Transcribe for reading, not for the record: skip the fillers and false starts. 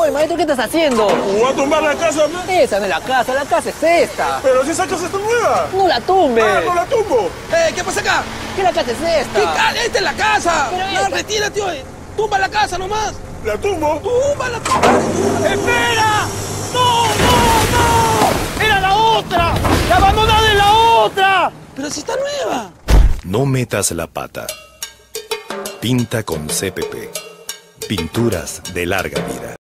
Oye, maestro, ¿qué estás haciendo? ¿Voy a tumbar la casa, man? Esa no es la casa es esta. Pero si esa casa está nueva. No la tumbe. Ah, no la tumbo. ¿Qué pasa acá? ¿Qué la casa es esta? ¿Qué tal? Esta es la casa. Pero No, esta- retírate, oye. Tumba la casa nomás. ¿La tumbo? Tumba la casa. ¡Espera! ¡No, no, no! ¡Era la otra! ¡La abandonada es la otra! Pero si está nueva. No metas la pata. Pinta con CPP. Pinturas de larga vida.